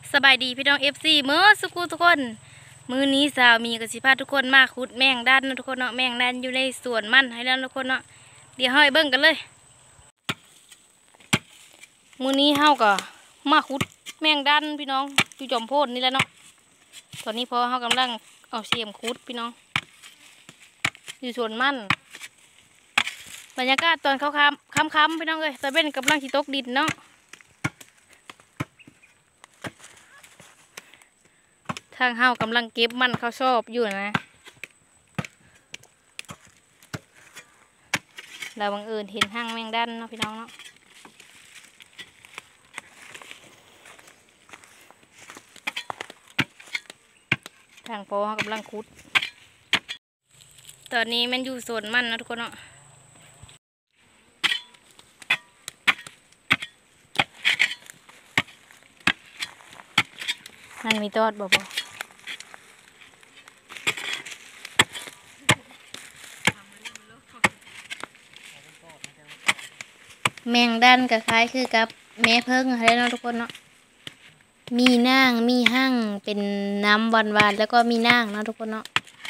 สบายดีพี่น้องFCเมื่อสุกุทุกคนมื้อนี้สาวมีกสิพาทุกคนมาขุดแมงดันนะทุกคนเนาะแมงดันอยู่ในสวนมันให้แล้วทุกคนเนาะเดี๋ยวเฮาไปเบิ่งกันเลยมื้อนี้เฮาก็มาขุดแมงดันพี่น้องอยู่จอมโพดนี่แหละเนาะตอนนี้พอเฮากำลังเอาเสียมขุดพี่น้องอยู่สวนมันบรรยากาศตอนเขาค่ำๆพี่น้องเอ้ยตะเว้นกำลังสิตกดินเนาะทางเฮากำลังเก็บมันเขาชอบอยู่นะเราบังเอิญเห็นห้างแมงดันเนาะพี่น้องเนาะทางพอเฮากำลังขุดตอนนี้มันอยู่โซนมันนะทุกคนเนาะมันมีตอดบ่แมงดันก็คล้ายคือกับแม่เพิ่งอะไรเนาะทุกคนเนาะมีนางมีหั่งเป็นน้ำหวานๆแล้วก็มีนางเนาะทุกคนเนาะ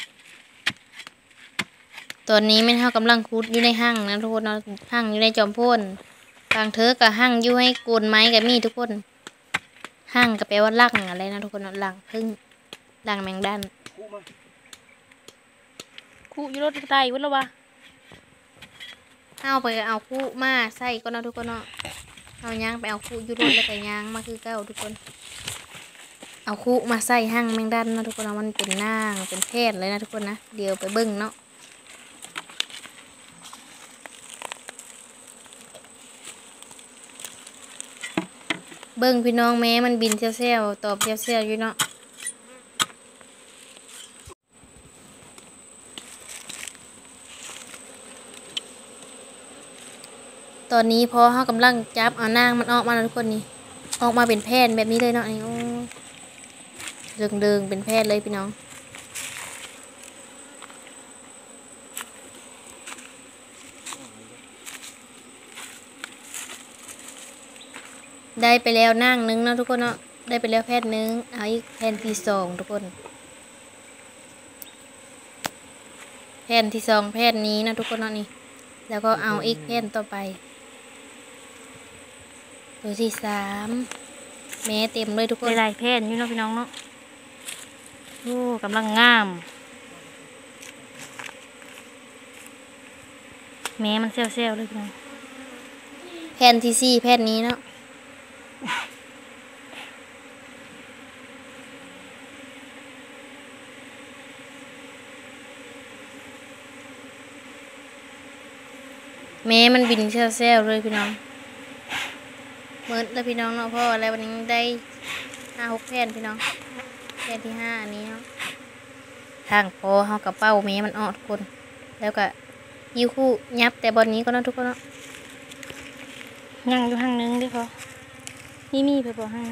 ตอนนี้แม่เฮากำลังขุดอยู่ในหั่งนะทุกคนเนาะหั่งอยู่ในจอมโพนบางเธอกับหั่งอยู่ให้โกนไม้กับมีทุกคนหั่งก็แปลว่าลังอะไรนะทุกคนเนาะลังพึ่งลังแมงดันคู่อยู่รถไตวุ้นแล้ววะเอาไปเอาคู่มาใส่ก็เนาะทุกคนเนาะเอาย่างไปเอาคู่อยู่รถแล้วก็ย่างมาคือเก้าทุกคนเอาคู่มาใส่หั่งแมงดันนะทุกคนเนาะมันเป็นนางเป็นแพทย์เลยนะทุกคนนะเดี๋ยวไปเบิ้งเนาะเบิ้งพี่น้องแม้มันบินเซี่ยวๆตอบเซี่ยวๆอยู่เนาะตอนนี้พอเขากำลังจับเอานางมันออกมาแล้วทุกคนนี่ออกมาเป็นแผ่นแบบนี้เลยเนาะนี่โอ้เดิงๆเป็นแผ่นเลยพี่น้องได้ไปแล้วนางนึงเนาะทุกคนเนาะได้ไปแล้วแผ่นนึงเอาอีกแผ่นที่สองทุกคนแผ่นที่สองแผ่นนี้นะทุกคนเนาะนี่แล้วก็เอาอีกแผ่นต่อไปตัวที่สามแม่เต็มเลยทุกคนหลายแผ่นอยู่เนาะพี่น้องเนาะโอ้กำลังงามแม่มันเซี่ยวๆเลยพี่น้องแผ่นที่สี่แผ่นนี้เนาะแม่มันบินเซี่ยวๆเลยพี่น้องเมื่อแล้วพี่น้องเนาะเพราะอะไรวันนี้ได้5-6แผ่นพี่น้องแผ่นที่5อันนี้เนาะทางพอเฮากระเป้าแม่มันออกทุกคนแล้วก็ยิ้วคู่ยับแต่บอลนี้ก็เนาะทุกคนเนาะยังอยู่ห้างนึงด้วยพอมีไปพอห้าง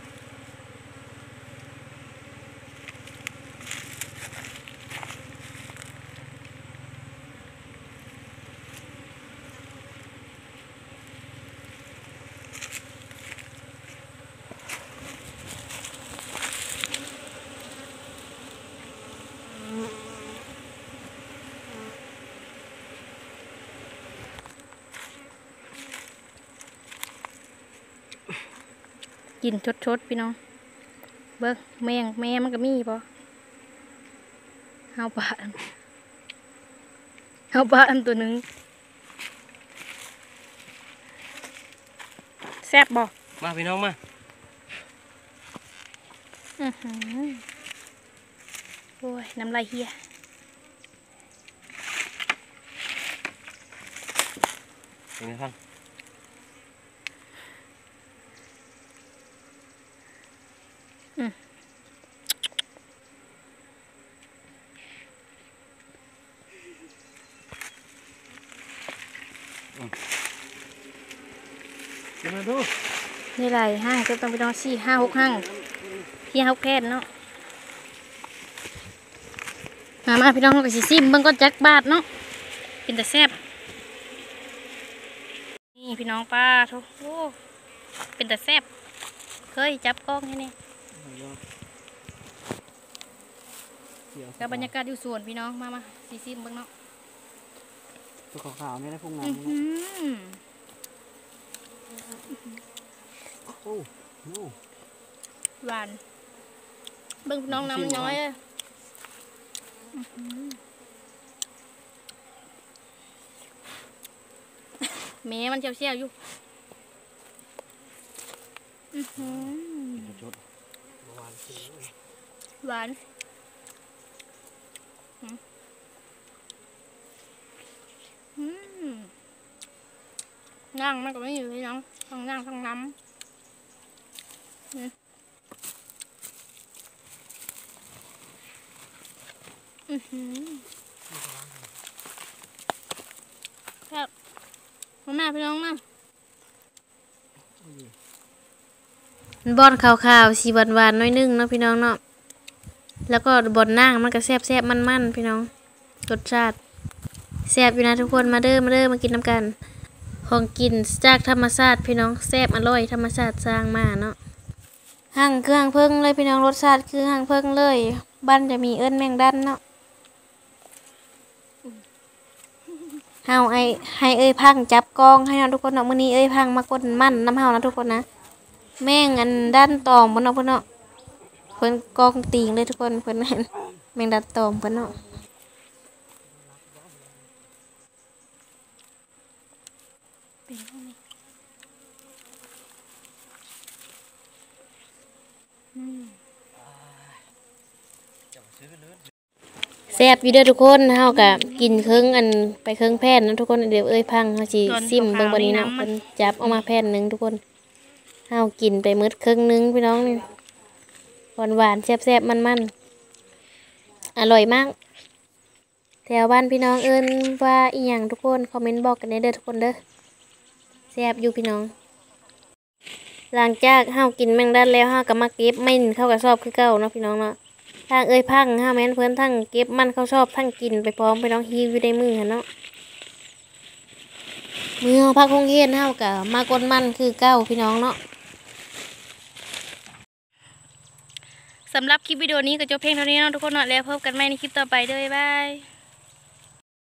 กินชดพี่น้องเบิ้งแม่มันก็มีปะเฮาปลาอันตัวหนึ่งแซ่บบ่มาพี่น้องมาโอ้ยน้ำลายเฮียเป็นไงท่านมาดูนี่ไรห้างจะต้องไปนอน4-5-6ห้างที่เฮาแพทย์เนาะมาพี่น้องก็สิซิมเบิ่งก็จักบาทเนาะเป็นแต่แซ่บนี่พี่น้องป้าทุกเป็นแต่แซ่บเคยจับกล้องแค่นี้กับบรรยากาศอยู่สวนพี่น้องมาซีซิมเบิ่งเนาะตัวขาวๆนี่ได้พุ่งอื้อน้ำหือโอ้โหหวานเบิ่งพี่น้องน้ำน้อยเลยอื้อหือแม่มันเชี่ยวๆอยู่อื้อหือจุดหวานสีหวานย่างมันก็ไม่อยู่พี่น้องทั้งย่างทั้งน้ำครับมาพี่น้องมาบอนขาวๆสีหวานๆน้อยนึงเนาะพี่น้องเนาะแล้วก็บอนนั่งมันก็แซ่บๆมันๆพี่น้องรสชาติแซ่บอยู่นะทุกคนมาเด้อมากินน้ำกันของกินจากธรรมชาติพี่น้องแซ่บอร่อยธรรมชาติสร้างมาเนาะหั่งเครื่องเพิ่งเลยพี่น้องรสชาติคือหั่งเพิ่งเลยบ้านจะมีเอิ้นแมงดันเนาะเฮาให้เอ้ยพังจับกองให้เนาะทุกคนเนาะมื้อนี้เอ้ยพังมากดมันน้ำเฮานะทุกคนนะแม่งอันด้านตอมบ่เนาะเพิ่นเนาะเพิ่นกองตีงเลยทุกคนเพิ่นเห็นแมงดันตอมเพิ่นเนาะแซ่บอยู่เด้อทุกคนเฮาก็กินเครื่องอันไปเครื่องแผ่นนะทุกคนเดี๋ยวเอ้ยพังเฮาสิซิมเบิ่งบัดนี้เนาะเพิ่นจับออกมาแผ่นนึงทุกคนเฮากินไปหมดครึ่งนึงพี่น้องนี่หวานๆแซ่บๆมันๆอร่อยมากแถวบ้านพี่น้องเอิ้นว่าอีหยังทุกคนคอมเมนต์บอกกันได้เด้อทุกคนเด้อแซ่บอยู่พี่น้องหลังจากเฮากินแมงดันแล้วเฮาก็มาเก็บมันเข้ากระสอบคือเก่าเนาะพี่น้องเนาะทางเอ้ยพังเฮาแม่นเพิ่นทั้งเก็บมันเข้าชอบทั้งกินไปพร้อมพี่น้องหิวอยู่ในมือหั่นเนาะมื้อเฮาพักโรงเรียนเฮาก็มากดมันคือเก่าพี่น้องเนาะสำหรับคลิปวิดีโอนี้ก็จบเพียงเท่านี้เนาะทุกคนเนาะแล้วพบกันใหม่ในคลิปต่อไปเด้อบ๊ายบาย